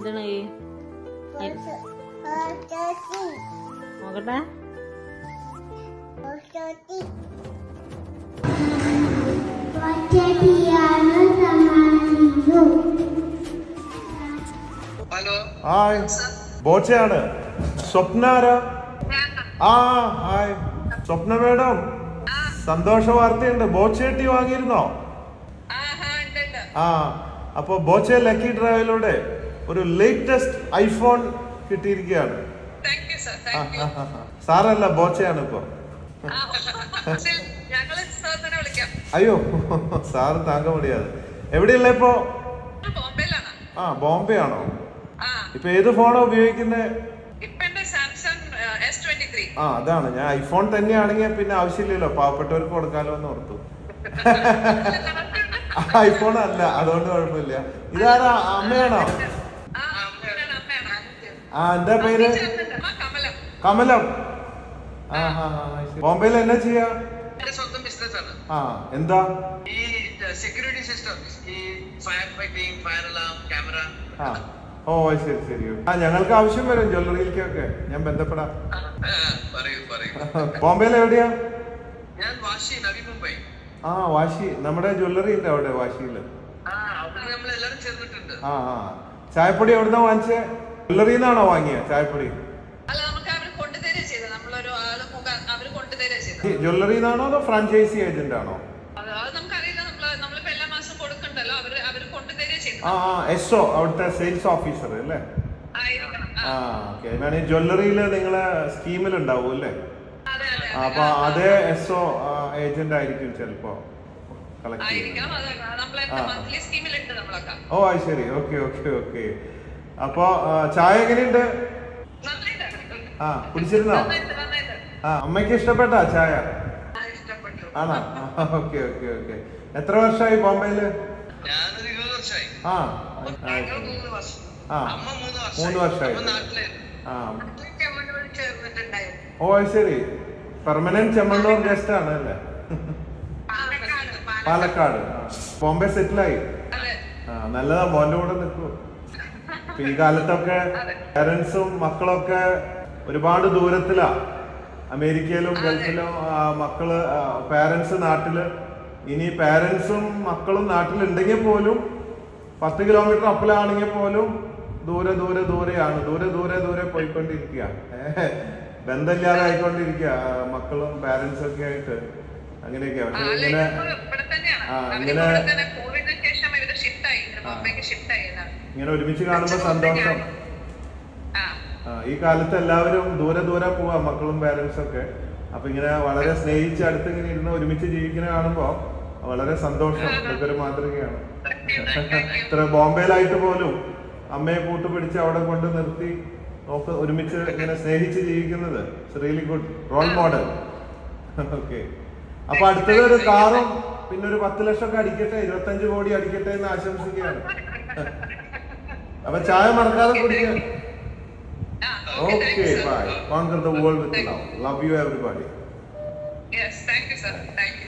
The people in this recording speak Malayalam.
എന്താണ് നോക്കട്ടെ. Hello, hi, ബോച്ചയാണ്. സ്വപ്ന ആരാ? ആ ഹായ് സ്വപ്ന മേഡം, സന്തോഷ വാർത്തയുണ്ട്. ബോച്ചേട്ടി വാങ്ങിയിരുന്നോ? ആ, അപ്പൊ ബോച്ചെ ലക്കി ഡ്രൈവിലൂടെ ഒരു ലേറ്റസ്റ്റ് ഐഫോൺ കിട്ടിയിരിക്കുകയാണ്. സാറല്ല, ബോച്ചയാണ് ഇപ്പൊ. അയ്യോ സാറ് താങ്ക മുടിയാതെ. എവിടെയുള്ള ഇപ്പോ? ആ, ബോംബെ ആണോ? ഇപ്പൊ ഏത് ഫോണാ ഉപയോഗിക്കുന്നത്? ആ, അതാണ് ഞാൻ ഐഫോൺ തന്നെയാണെങ്കിൽ പിന്നെ ആവശ്യമില്ലല്ലോ, പാവപ്പെട്ടവർക്ക് കൊടുക്കാലോ എന്ന് ഓർത്തു. ഐഫോൺ അല്ല, അതുകൊണ്ട് കുഴപ്പമില്ല. ഇതാരാ, അമ്മയാണോ? ആ, എന്താ പേര്? കമലം. ആ ഹാ ഹാ. ബോംബെയിൽ എന്നാ ചെയ്യാ? ആ, എന്താ? ഈ സെക്യൂരിറ്റി സിസ്റ്റം, ഈ fire fighting, fire alarm, camera. ആ, ഓ ശരി ശരി. ആ, ഞങ്ങൾക്ക് ആവശ്യം വരും ജ്വല്ലറിയിലേക്കൊക്കെ, ഞാൻ ബന്ധപ്പെടാം. ബോംബെയിൽ എവിടെയാ? ഞാൻ വാശി, നവി മുംബൈ. ആ, വാശി, നമ്മുടെ ജ്വല്ലറി ഉണ്ട് അവിടെ വാശിയില്. നമ്മളെല്ലാരും ചേർന്നിട്ടുണ്ട്. ആ ആ. ചായപ്പൊടി എവിടുന്നാ വാങ്ങിച്ചേ? ജ്വല്ലറിന്നാണോ വാങ്ങിയ ചായപ്പൊടി? ജ്വല്ലറിന്നാണോ അതോ ഫ്രാഞ്ചൈസി ഏജന്റ് ആണോ? ആ ആ, എസ്ഒ, അവിടുത്തെ സെയിൽസ് ഓഫീസർ അല്ലേ? ആ, ഓക്കെ. ഞാൻ ഈ ജ്വല്ലറിയില് നിങ്ങളെ സ്കീമിൽ ഉണ്ടാവും അല്ലേ? അപ്പൊ അതേ എസ്ഒ ഏജന്റ് ആയിരിക്കും ചിലപ്പോ കളക്ട് ചെയ്യുന്നത്. ഓ അത് ശരി, ഓക്കെ ഓക്കെ ഓക്കെ. അപ്പൊ ചായ എങ്ങനെയുണ്ട്? ആ, കുടിച്ചിരുന്നോ? ആ, അമ്മയ്ക്ക് ഇഷ്ടപ്പെട്ടാ ചായ? ആണോ? Okay okay okay. എത്ര വർഷമായി ബോംബെയില്? ആ ആ, 3 വർഷമായി. ആ, ഓ അത് ശരി. പെർമനന്റ് ചെമ്മണ്ണൂർ ഗസ്റ്റ് ആണ് അല്ലേ? പാലക്കാട്. ബോംബെ സെറ്റിലായി. ആ, നല്ലതാ, മോന്റെ കൂടെ നിൽക്കൂ. ഈ കാലത്തൊക്കെ പേരൻസും മക്കളൊക്കെ ഒരുപാട് ദൂരത്തിലാ. അമേരിക്കയിലും ഗൾഫിലും മക്കള്, പേരൻസ് നാട്ടില്. ഇനി പേരൻസും മക്കളും നാട്ടിലുണ്ടെങ്കിൽ പോലും 10 കിലോമീറ്റർ അപ്പലാണെങ്കിൽ പോലും ദൂരെ ദൂരെ ദൂരെയാണ്, ദൂരെ ദൂരെ ദൂരെ പോയിക്കൊണ്ടിരിക്കുക. ബന്ധമില്ലാതെ ആയിക്കൊണ്ടിരിക്കുക മക്കളും പാരന്റ്സും ഒക്കെ ആയിട്ട്. അങ്ങനെയൊക്കെയാ. പക്ഷെ ഇങ്ങനെ ഇങ്ങനെ ഒരുമിച്ച് കാണുമ്പോ സന്തോഷം. ഈ കാലത്ത് എല്ലാവരും ദൂരെ ദൂരെ പോവാ, മക്കളും പാരന്റ്സും ഒക്കെ. അപ്പൊ ഇങ്ങനെ വളരെ സ്നേഹിച്ച് അടുത്ത് ഇങ്ങനെ ഇരുന്ന് ഒരുമിച്ച് ജീവിക്കുന്ന കാണുമ്പോ വളരെ സന്തോഷം. ഇതൊക്കെ ഒരു മാതൃകയാണ്. ഇത്ര ബോംബെയിലായിട്ട് പോലും അമ്മയെ കൂട്ടുപിടിച്ച് അവിടെ കൊണ്ട് നിർത്തി നോക്ക് ഒരുമിച്ച് ഇങ്ങനെ സ്നേഹിച്ച് ജീവിക്കുന്നത് really good role model. Okay. അപ്പൊ അടുത്തത് ഒരു കാറും പിന്നെ ഒരു 10 ലക്ഷം ഒക്കെ അടിക്കട്ടെ, 25 കോടി അടിക്കട്ടെ എന്ന് ആശംസിക്കുകയാണ്. അപ്പൊ ചായ മറക്കാതെ കുടിക്കുക. Okay, bye. Conquer the world with love. Love you, everybody. Yes, thank you, sir. Thank you.